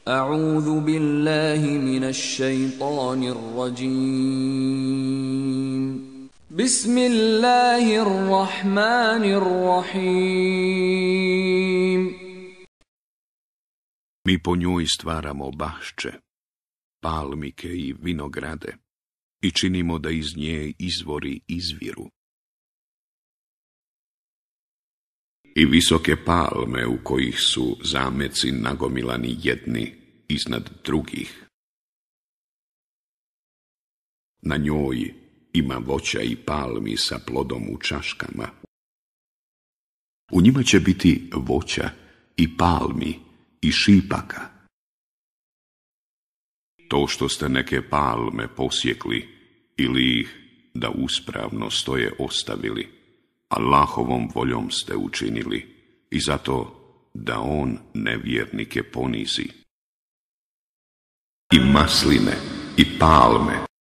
أعوذ بالله من الشيطان الرجيم بسم الله الرحمن الرحيم Mi po njoj stvaramo bašče, palmike i vinograde i činimo da iz nje izvori izviru. I visoke palme u kojih su zameci nagomilani jedni iznad drugih. Na njoj ima voća i palmi sa plodom u čaškama. U njima će biti voća i palmi i šipaka. To što ste neke palme posjekli ili ih da uspravno stoje ostavili, Allahovom voljom ste učinili i zato da on nevjernike ponizi. I masline i palme